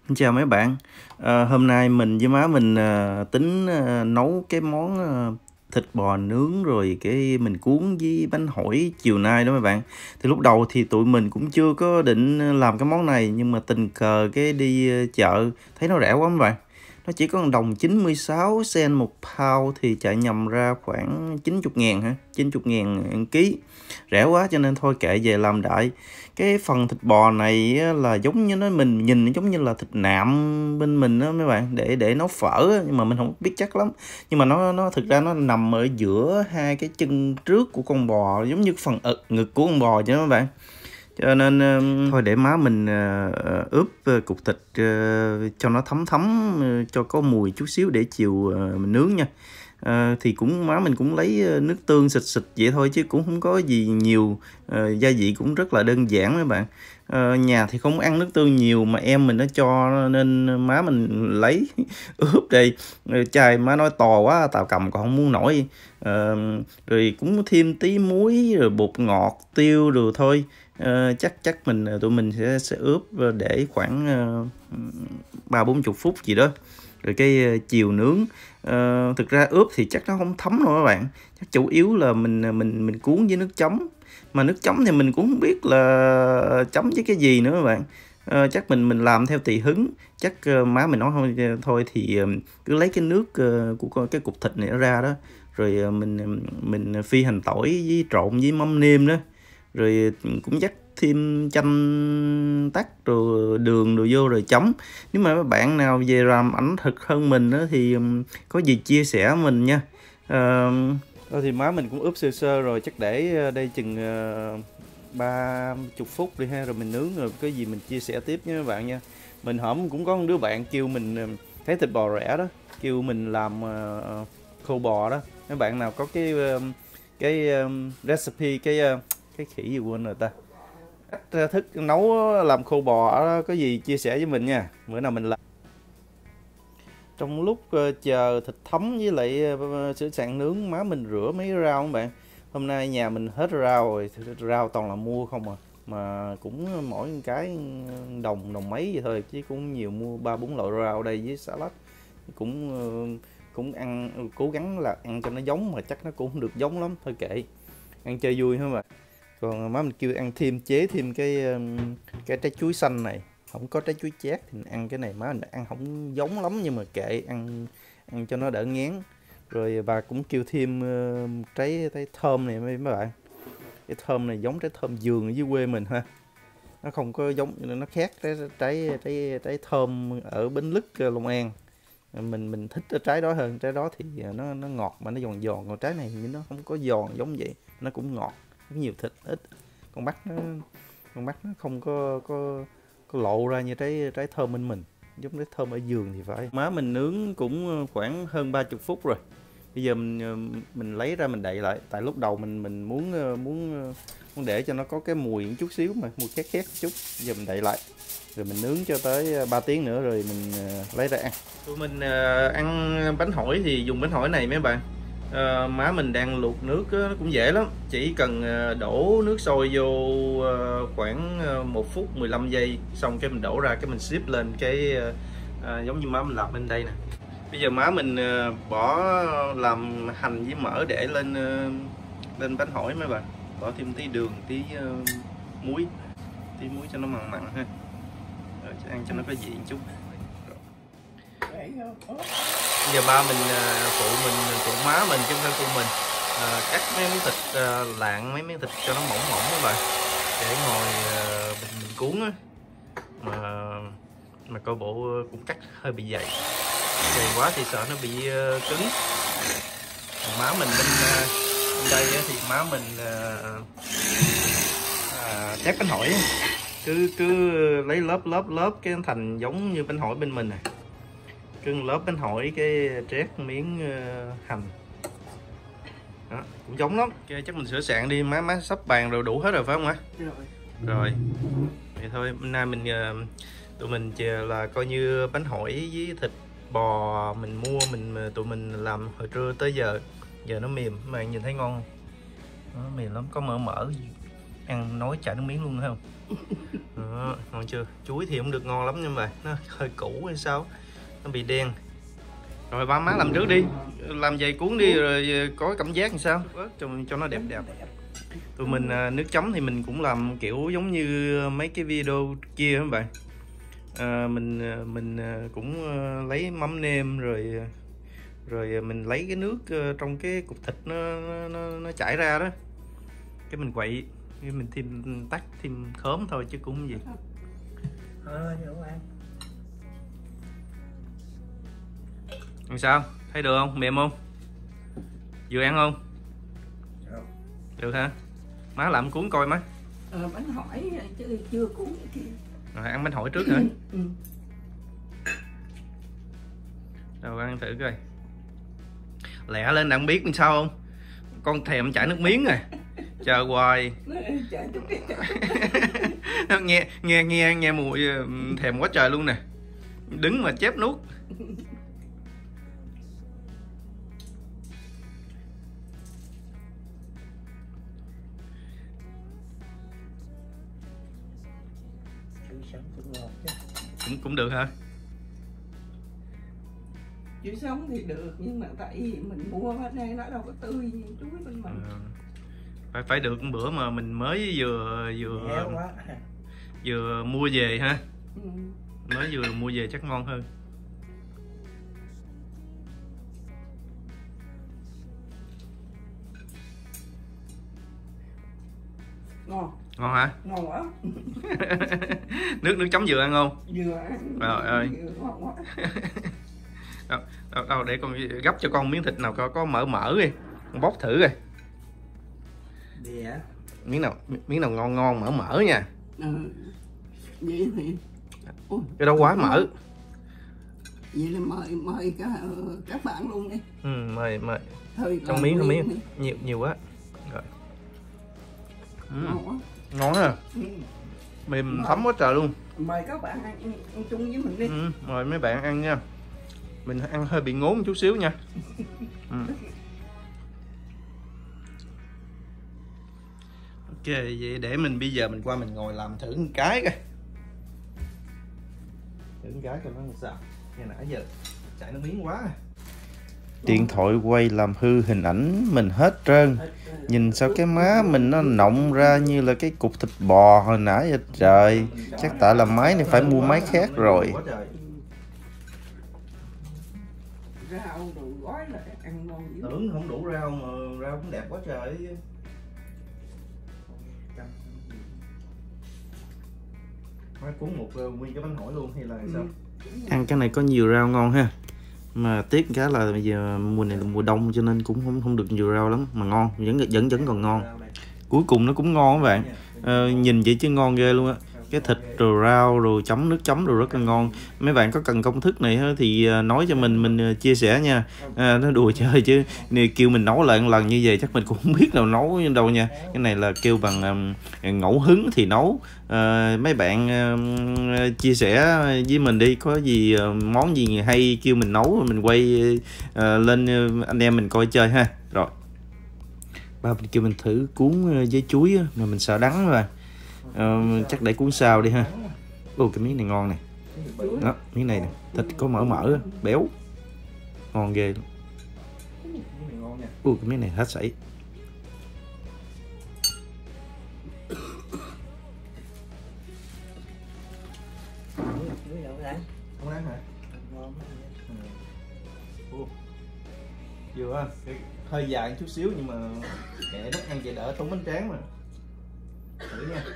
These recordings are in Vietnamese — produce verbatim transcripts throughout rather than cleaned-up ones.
Chào mấy bạn. Ờ, hôm nay mình với má mình ờ, tính ờ, nấu cái món ờ, thịt bò nướng rồi cái mình cuốn với bánh hỏi chiều nay đó mấy bạn. Thì lúc đầu thì tụi mình cũng chưa có định làm cái món này, nhưng mà tình cờ cái đi ờ, chợ thấy nó rẻ quá mấy bạn. Nó chỉ có một đồng chín mươi sáu sen một pound, thì chạy nhầm ra khoảng chín mươi ngàn hả? chín mươi ngàn ký. Rẻ quá cho nên thôi kệ về làm đại. Cái phần thịt bò này á, là giống như nó mình nhìn giống như là thịt nạm bên mình đó mấy bạn, để để nấu phở á, nhưng mà mình không biết chắc lắm. Nhưng mà nó nó thực ra nó nằm ở giữa hai cái chân trước của con bò, giống như phần ực ngực của con bò vậy đó mấy bạn. Cho nên uh, thôi để má mình uh, ướp uh, cục thịt uh, cho nó thấm thấm, uh, cho có mùi chút xíu để chiều uh, mình nướng nha. Uh, thì cũng má mình cũng lấy uh, nước tương xịt xịt vậy thôi, chứ cũng không có gì nhiều. Uh, gia vị cũng rất là đơn giản mấy bạn. Uh, nhà thì không ăn nước tương nhiều, mà em mình nó cho nên má mình lấy ướp đây. Uh, chai má nói to quá tao cầm còn không muốn nổi. Uh, rồi cũng thêm tí muối rồi bột ngọt tiêu rồi thôi. Uh, chắc chắc mình tụi mình sẽ sẽ ướp để khoảng ba bốn chục phút gì đó, rồi cái uh, chiều nướng. Uh, thực ra ướp thì chắc nó không thấm đâu các bạn, chắc chủ yếu là mình mình mình cuốn với nước chấm, mà nước chấm thì mình cũng không biết là chấm với cái gì nữa các bạn. Uh, chắc mình mình làm theo tùy hứng. Chắc uh, má mình nói thôi thôi thì uh, cứ lấy cái nước uh, của con cái cục thịt này ra đó, rồi uh, mình mình phi hành tỏi với trộn với mắm nêm đó, rồi cũng dắt thêm chanh tắt rồi đường rồi vô rồi chấm. Nếu mà các bạn nào về làm ảnh thực hơn mình đó thì có gì chia sẻ mình nha. À, thôi thì má mình cũng ướp sơ sơ rồi, chắc để đây chừng ba chục phút đi ha, rồi mình nướng, rồi cái gì mình chia sẻ tiếp với các bạn nha. Mình hổm cũng có một đứa bạn kêu mình, thấy thịt bò rẻ đó, kêu mình làm uh, khô bò đó. Mấy bạn nào có cái uh, cái um, recipe, cái uh, cái khỉ gì quên rồi ta, cách thức nấu làm khô bò đó, có gì chia sẻ với mình nha, bữa nào mình làm. Trong lúc uh, chờ thịt thấm với lại uh, sửa sạn nướng, má mình rửa mấy rau các bạn. Hôm nay nhà mình hết rau rồi, rau toàn là mua không à, mà cũng mỗi cái đồng đồng mấy vậy thôi, chứ cũng nhiều, mua ba bốn loại rau đây với salad. Cũng uh, cũng ăn, cố gắng là ăn cho nó giống, mà chắc nó cũng không được giống lắm, thôi kệ, ăn chơi vui thôi mà. Còn má mình kêu ăn thêm, chế thêm cái cái trái chuối xanh này, không có trái chuối chát thì ăn cái này, má mình ăn không giống lắm nhưng mà kệ, ăn ăn cho nó đỡ ngán. Rồi bà cũng kêu thêm uh, trái trái thơm này mấy bạn. Cái thơm này giống trái thơm vườn ở dưới quê mình ha, nó không có giống, nó khác trái trái trái trái thơm ở Bến Lức, Long An. Mình mình thích cái trái đó hơn, trái đó thì nó nó ngọt mà nó giòn giòn, còn trái này thì nó không có giòn giống vậy, nó cũng ngọt, nhiều thịt ít. Con mắt nó con mắt nó không có có có lộ ra như trái trái thơm bên mình, giống trái thơm ở vườn thì phải. Má mình nướng cũng khoảng hơn ba chục phút rồi, bây giờ mình mình lấy ra mình đậy lại, tại lúc đầu mình mình muốn muốn muốn để cho nó có cái mùi một chút xíu, mà mùi khét khét chút. Giờ mình đậy lại rồi mình nướng cho tới ba tiếng nữa rồi mình lấy ra ăn. Tụi mình ăn bánh hỏi thì dùng bánh hỏi này mấy bạn. À, má mình đang luộc nước á, nó cũng dễ lắm, chỉ cần đổ nước sôi vô khoảng một phút mười lăm giây, xong cái mình đổ ra, cái mình xếp lên cái à, giống như má mình làm bên đây nè. Bây giờ má mình bỏ làm hành với mỡ để lên lên bánh hỏi mấy bạn, bỏ thêm tí đường, tí uh, muối, tí muối cho nó mặn mặn ha, rồi ăn cho nó có vị một chút. Bây giờ ba mình phụ mình phụ má mình chứ không phải phụ mình à, cắt mấy miếng thịt à, lạng mấy miếng thịt cho nó mỏng mỏng các bạn, để ngồi à, mình, mình cuốn á, mà mà coi bộ cũng cắt hơi bị dày dày quá thì sợ nó bị uh, cứng. Còn má mình bên, uh, bên đây á, thì má mình uh, à, chép bánh hỏi cứ cứ lấy lớp lớp lớp cái thành giống như bánh hỏi bên mình nè, cứ lớp bánh hỏi cái trét miếng uh, hành đó, cũng giống lắm. Okay, chắc mình sửa sạn đi, má má sắp bàn rồi, đủ hết rồi phải không ạ? Rồi. Rồi vậy thôi, hôm nay mình uh, tụi mình chờ là coi như bánh hỏi với thịt bò mình mua, mình tụi mình làm hồi trưa tới giờ, giờ nó mềm, các bạn nhìn thấy ngon không? Nó mềm lắm, có mỡ mỡ ăn nói chảy nước miếng luôn thấy không? Đó, ngon chưa? Chuối thì không được ngon lắm nhưng mà nó hơi cũ hay sao, nó bị đen. Rồi ba má làm trước đi, làm dày cuốn đi rồi có cảm giác làm sao cho, cho nó đẹp đẹp. Tụi mình nước chấm thì mình cũng làm kiểu giống như mấy cái video kia các bạn. À, mình mình cũng lấy mắm nêm rồi rồi mình lấy cái nước trong cái cục thịt nó nó, nó chảy ra đó, cái mình quậy, cái mình thêm tắt thêm khóm thôi chứ cũng không gì. Làm sao? Thấy được không? Mềm không? Vừa ăn không? Được. Được hả? Má làm cuốn coi má. Ờ, bánh hỏi chứ chưa cuốn kia. Rồi ăn bánh hỏi trước hả? Ừ. Rồi ăn thử coi. Lẹ lên đang biết làm sao không? Con thèm chảy nước miếng rồi. Chờ hoài. nghe nghe nghe nghe mùi thèm quá trời luôn nè. Đứng mà chép nuốt. Cũng cũng được hả? Chuối sống thì được nhưng mà tại vì mình mua ở đây nó đâu có tươi như chuối bên mình. À, phải phải được một bữa mà mình mới vừa vừa vừa mua về ha. Ừ. Mới vừa mua về chắc ngon hơn. Ngon. Ngon hả? Ngon quá. nước nước chấm dừa ăn không? Dừa ăn. Trời ơi. Ngon quá. Đâu, đâu, đâu để con gấp cho con miếng thịt nào có có mỡ mỡ đi, con bóc thử coi. Dạ. Miếng nào miếng nào ngon ngon mỡ mỡ nha. Ừ. Vậy thì ôi, cái đó quá mỡ. Vậy là mời mời cả các bạn luôn đi. Ừ, mời mời. Thôi, trong miếng trong miếng nhiều nhiều quá. Rồi. Ừ. Ngon quá. Ngon ha. Ừ. Mềm thấm quá trời luôn. Mời các bạn ăn, ăn, ăn chung với mình đi. Ừ, mời mấy bạn ăn nha. Mình ăn hơi bị ngốn một chút xíu nha. Ừ. Ok, vậy để mình bây giờ mình qua mình ngồi làm thử một cái coi. Thử một cái coi nó làm sao. Nghe nãy giờ chảy nước miếng quá. Điện thoại quay làm hư hình ảnh mình hết trơn. Nhìn sao cái má mình nó nọng ra như là cái cục thịt bò hồi nãy vậy trời. Chắc tại là máy này phải mua máy khác rồi. Rau đồ gói là ăn ngon dữ. Tưởng không đủ rau mà rau cũng đẹp quá trời. Má cuốn một nguyên cái bánh hỏi luôn hay là sao? Ăn cái này có nhiều rau ngon ha. Mà tiếc cái là bây giờ mùa này là mùa đông cho nên cũng không không được nhiều rau lắm mà ngon, vẫn vẫn vẫn còn ngon. Cuối cùng nó cũng ngon các bạn. À, nhìn vậy chứ ngon ghê luôn á. Cái thịt rồi rau rồi chấm nước chấm rồi rất là ngon. Mấy bạn có cần công thức này thì nói cho mình mình chia sẻ nha. À, nó đùa chơi chứ kêu mình nấu lại một lần như vậy chắc mình cũng không biết nào nấu đâu nha. Cái này là kêu bằng um, ngẫu hứng thì nấu. À, mấy bạn uh, chia sẻ với mình đi, có gì uh, món gì hay kêu mình nấu mình quay uh, lên uh, anh em mình coi chơi ha. Rồi ba mình kêu mình thử cuốn với chuối mà mình sợ đắng mà. Uh, chắc để cuốn sau đi ha. Ồ cái miếng này ngon này. Đó, miếng này nè, thịt có mỡ mỡ, béo. Ngon ghê luôn. Ồ cái miếng này hết sảy. Không ăn hả? Vừa hơi dài chút xíu nhưng mà kệ nó ăn vậy đỡ tốn bánh tráng mà. Thử nha.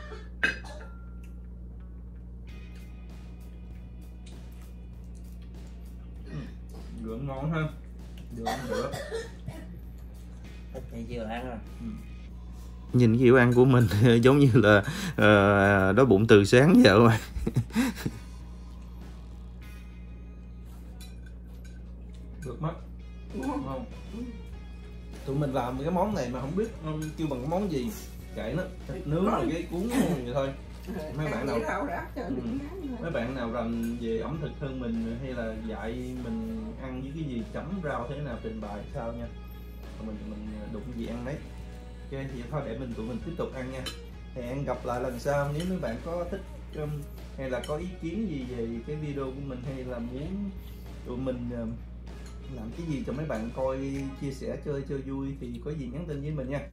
Dừa ngon ha. Dừa ăn được. Thịt dừa ăn rồi. Ừ. Nhìn cái kiểu ăn của mình giống như là uh, đói bụng từ sáng giờ mà. Được mắt. Ngon. Tụi mình làm cái món này mà không biết kêu bằng cái món gì. Kệ nó, thịt nướng rồi cái cuốn vậy thôi. Mấy bạn nào ừ. mấy bạn nào rành về ẩm thực hơn mình hay là dạy mình ăn với cái gì chấm rau thế nào trình bày sao nha. Mình mình đụng gì ăn đấy. Ok thì thôi để mình tụi mình tiếp tục ăn nha. hẹn gặp lại lần sau. Nếu mấy bạn có thích um, hay là có ý kiến gì về cái video của mình, hay là muốn tụi mình um, làm cái gì cho mấy bạn coi, chia sẻ chơi chơi vui, thì có gì nhắn tin với mình nha.